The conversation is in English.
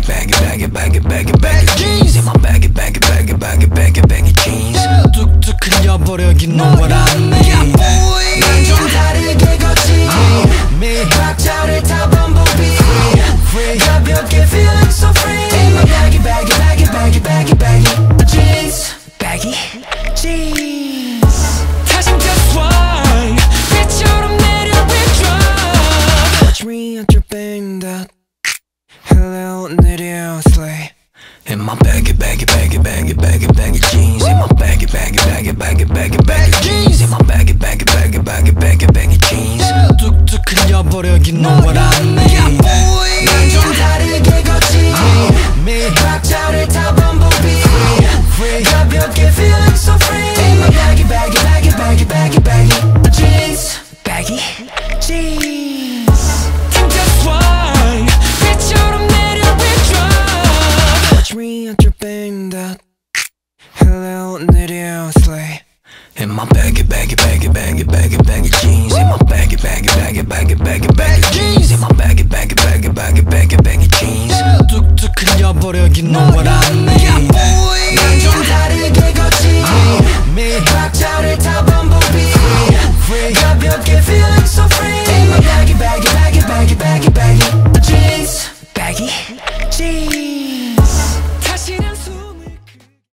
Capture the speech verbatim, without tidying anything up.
baggy, baggy, baggy, baggy, baggy jeans. In my baggy, baggy, baggy, baggy, baggy, baggy jeans. 뚝뚝 흘려버려, you know what I mean. 난 좀 다르게 걷지. 박자를 타 번복이. 가볍게 feeling so free. In my baggy, baggy, baggy, baggy, baggy, baggy jeans. Baggy jeans. 다시 just why 빛처럼 내려 withdraw. Watch me at your bang that. Hello, 내려 slay. In my baggy, baggy, baggy, baggy, baggy, baggy jeans. In my baggy, baggy, baggy, baggy, baggy, baggy jeans. In my baggy, baggy, baggy, baggy, baggy, baggy jeans. 뚝뚝 흘려버려, you know what I